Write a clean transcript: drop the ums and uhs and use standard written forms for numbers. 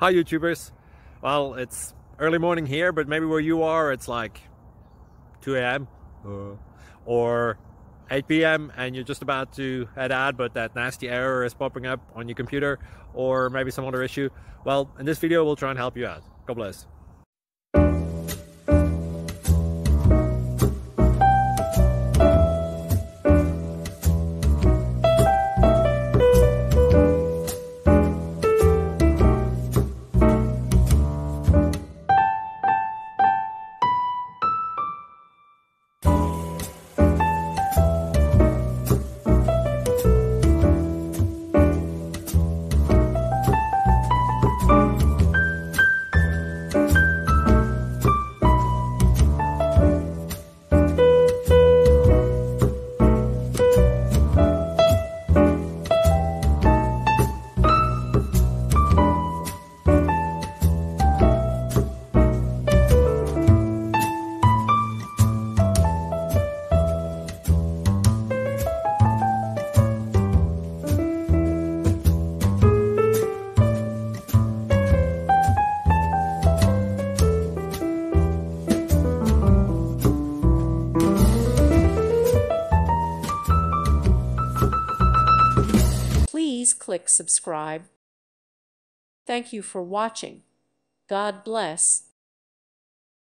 Hi YouTubers. Well, it's early morning here, but maybe where you are it's like 2 a.m. or 8 p.m. and you're just about to head out, but that nasty error is popping up on your computer, or maybe some other issue. Well, in this video we'll try and help you out. God bless. Please click subscribe. Thank you for watching. God bless.